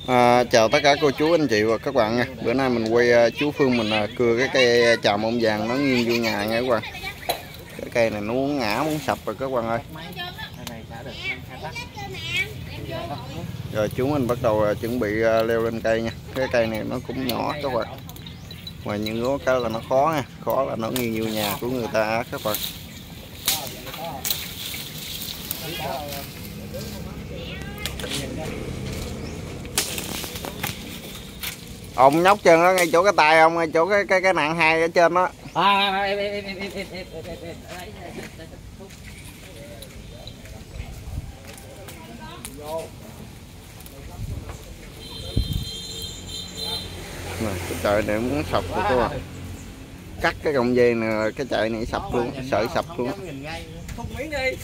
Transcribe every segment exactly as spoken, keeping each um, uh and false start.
À, chào tất cả cô chú anh chị và các bạn nha. Bữa nay mình quay uh, chú Phương mình uh, cưa cái cây tràm ông vàng nó nghiêng vô nhà nha các bạn. Cái cây này nó muốn ngã muốn sập rồi các bạn ơi. Rồi chú mình bắt đầu uh, chuẩn bị uh, leo lên cây nha. Cái cây này nó cũng nhỏ các bạn. Mà những cái là nó khó nha, khó là nó nghiêng vô nhà của người ta các bạn. Ông nhóc chân đó ngay chỗ cái tay ông, ngay chỗ cái cái cái nặng hai ở trên đó. Này, cái trời này muốn sập rồi các bạn. Cắt cái cọng dây này, cái chạy này sập luôn, sợi sập luôn. Thúc miếng đi.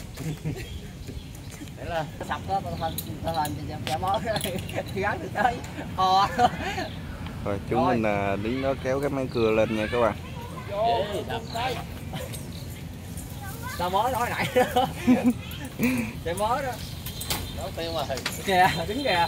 Là sập đó, tao tao hình chả mó gắn được tới. Ờ. Rồi chúng mình là đứng đó kéo cái máy cưa lên nha các bạn. Tao mới nói nãy đó. Chạy mới đó. Đó tiêu rồi. Kìa, đứng kìa.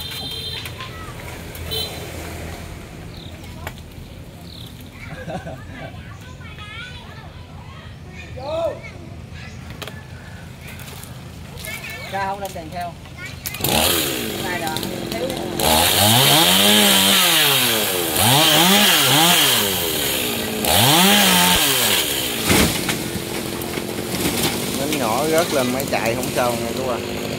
Ra không lên đèn theo. Cái này là thiếu. Nó nhỏ rớt lên máy chạy không sao nha các bạn.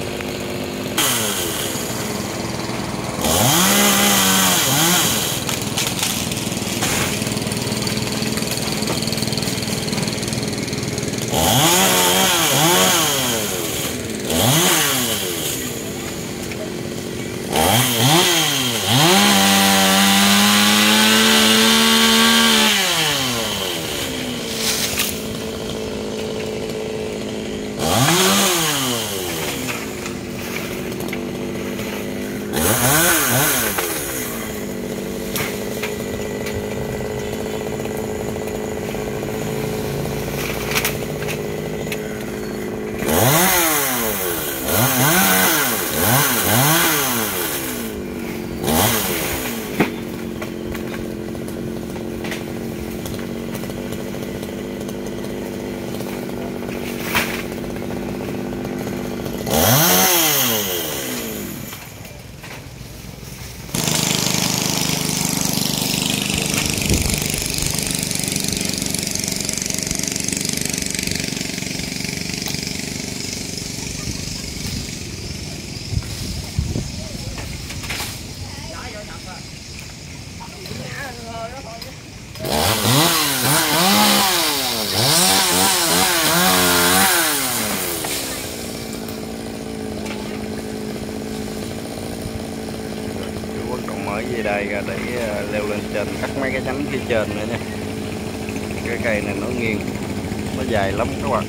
Mở dây đai ra để leo lên trên, cắt mấy cái nhánh phía trên nữa nha. Cái cây này nó nghiêng, nó dài lắm các bạn.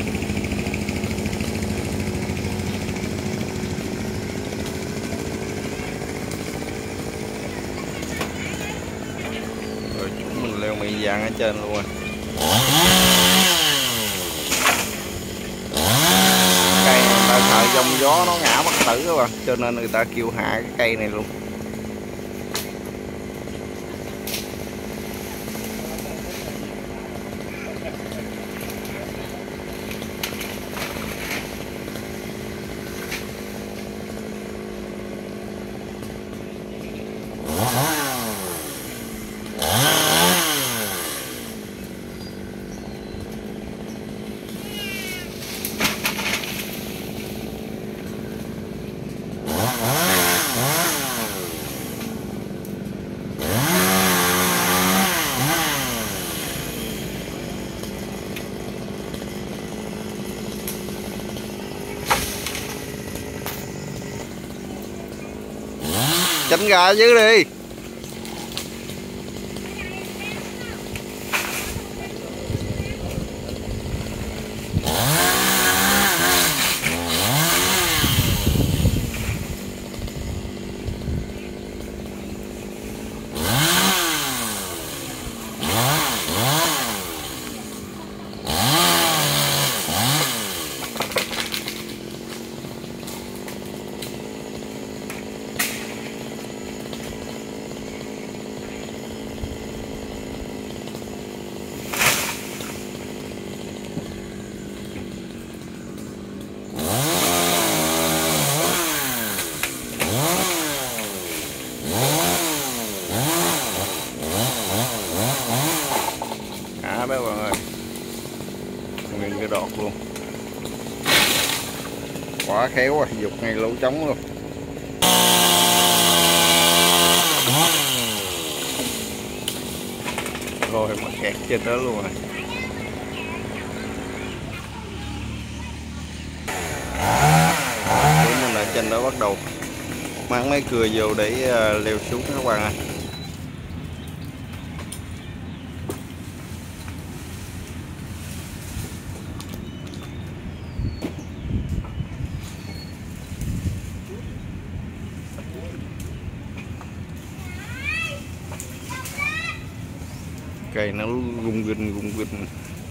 Rồi chúng mình leo mị vàng ở trên luôn rồi. Cây này người ta sợ giông gió nó ngã bất tử các bạn, cho nên người ta kêu hạ cái cây này luôn. Tránh ra dưới đi. Quá khéo à, dục ngay lỗ trống luôn. Rồi mà kẹt trên đó luôn rồi. Chúng mình ở trên đó bắt đầu mang mấy cưa vô để uh, leo xuống các bạn ạ. Cây nó rung rinh rung rinh.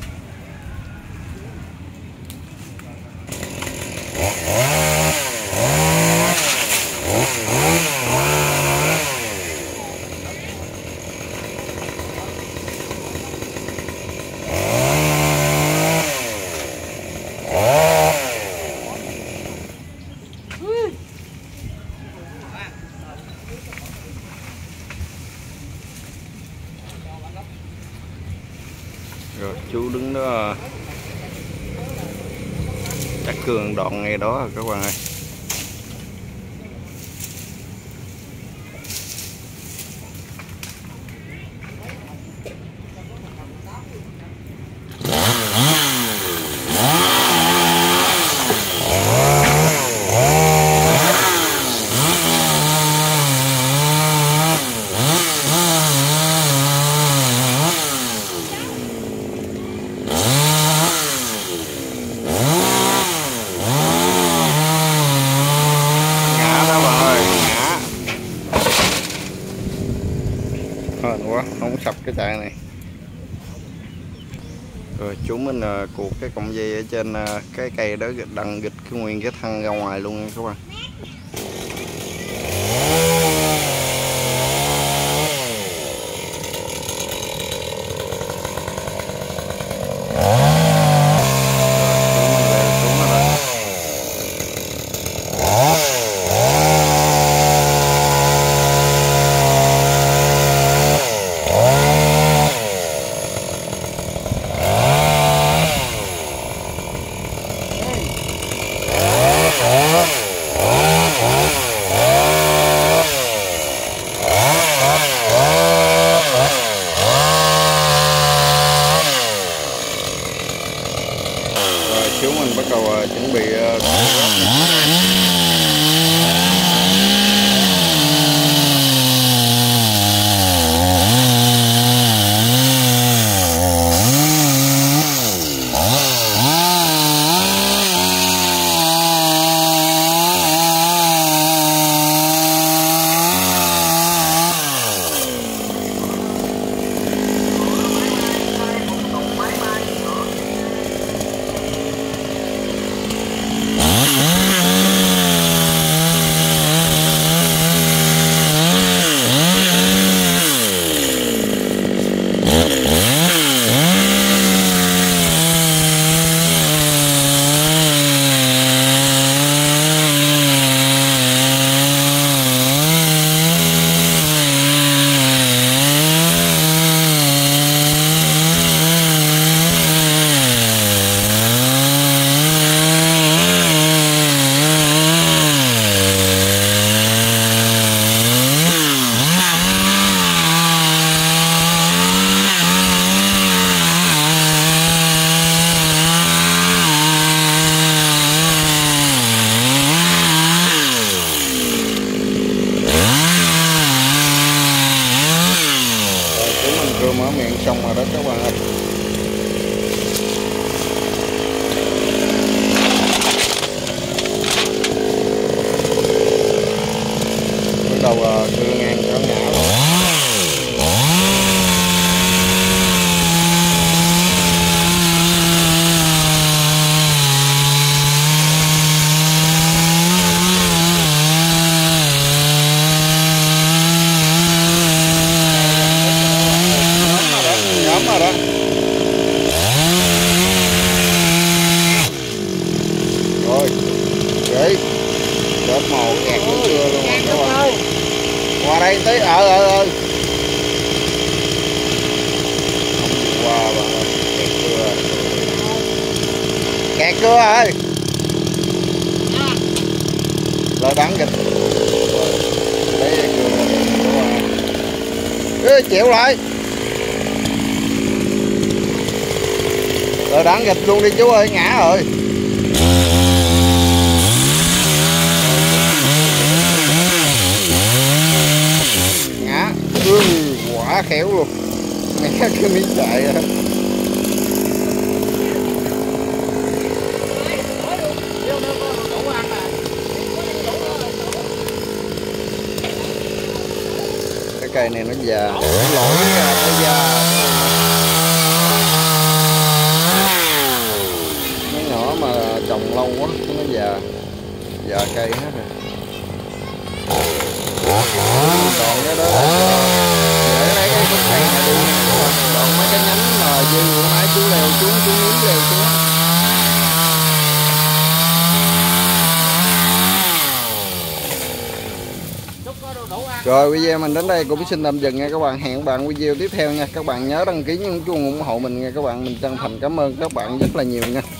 Rồi chú đứng đó chắc cường đoạn ngay đó rồi các bạn ơi. Hên quá, không sập cái chạy này. Rồi chú mình uh, cuột cái cọng dây ở trên uh, cái cây đó đằng gịch cái nguyên cái thân ra ngoài luôn nha các bạn. Chú mình bắt đầu uh, chuẩn bị uh, mở miệng xong rồi đó các bạn ơi. Bắt đầu uh, cưa ngang cho ngã rồi. Rồi đó. Rồi, đấy, chết màu kẹt nữa chưa luôn rồi các bạn. Qua đây tí, ờ ờ ờ. Không qua bạn ơi, kẹt cưa. Kẹt cưa rồi. Rồi bán kịch. Đấy, ê, chịu lại. Rồi đáng gịch luôn đi chú ơi, ngã rồi. Ngã. Ừ, quả khéo luôn. Mẹ cái miếng chạy rồi. Cái cây này nó già, nó lỗi ra nó già. Mấy nhỏ mà trồng lâu quá nó già, già cây hết rồi. Còn cái đó là để lấy cái gốc cây này đi. Còn mấy cái nhánh mà dư của nãy chú leo xuống, chú miếng leo xuống. Rồi video mình đến đây cũng xin tạm dừng nha các bạn. Hẹn các bạn video tiếp theo nha. Các bạn nhớ đăng ký nhấn chuông ủng hộ mình nha các bạn. Mình chân thành cảm ơn các bạn rất là nhiều nha.